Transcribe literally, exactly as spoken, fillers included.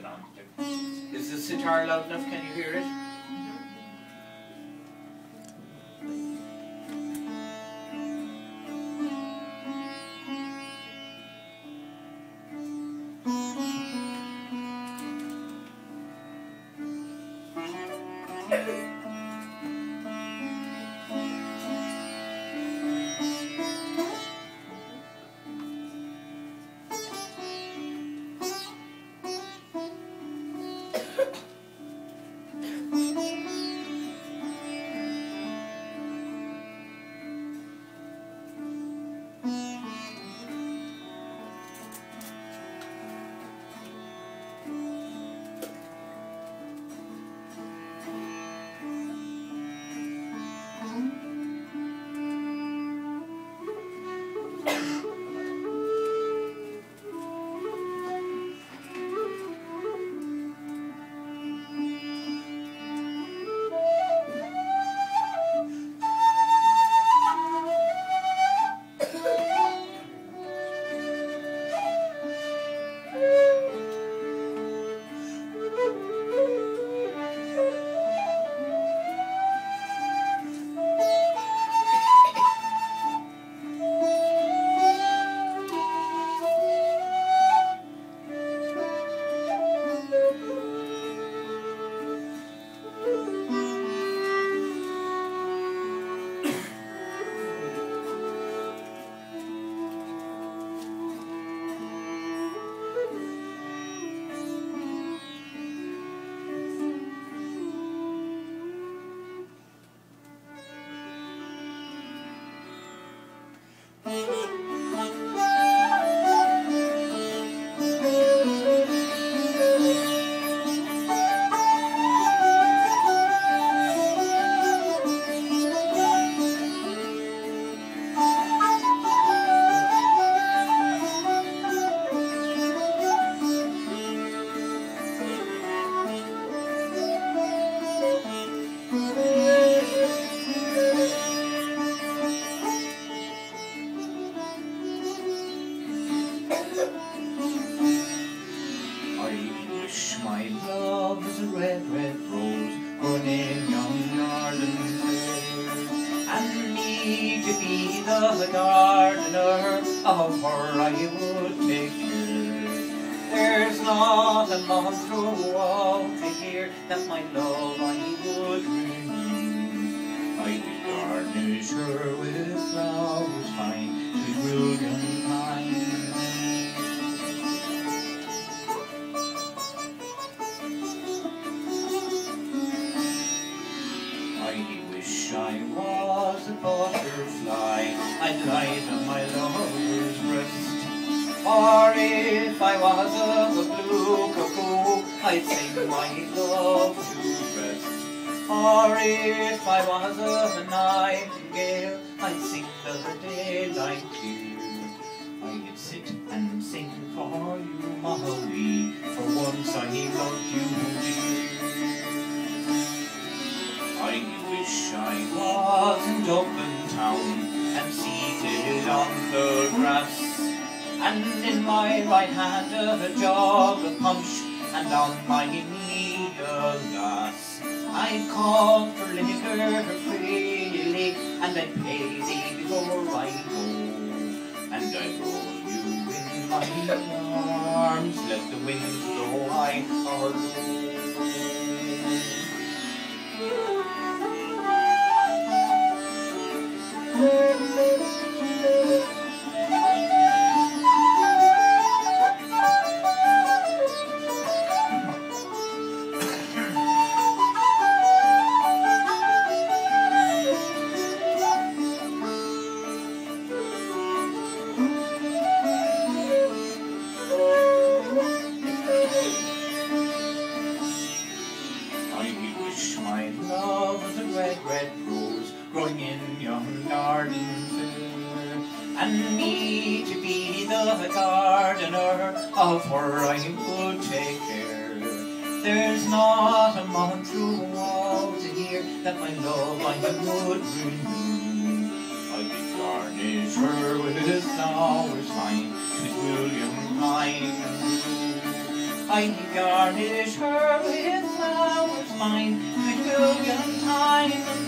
it on there. Is the sitar loud enough? Can you hear it? The gardener of her I would take care. There's not a month throughout the year that my love I would renew. I'd garnish her with flowers fine, sweet William pine. I wish I was a butterfly, I'd light on my lover's breast. Or if I was a blue cuckoo, I'd sing my love to rest. Or if I was a nightingale, I'd sing the daylight clear. I'd sit and sing for you, Molly, for once I loved you dear. I wish I was in Dublin town and seated on the grass, and in my right hand a jug of punch, and on my knee a glass. I'd call for liquor freely, and I'd pay thee before I go, and I'd roll you in my arms, let the wind blow high or low. My love was a red, red rose growing in young gardens fair, and me to be the gardener of her I would take care. There's not a month throughout the year that my love I would renew. I could garnish her with flowers fine, sweet William pine. I'd garnish her with flowers fine, with million time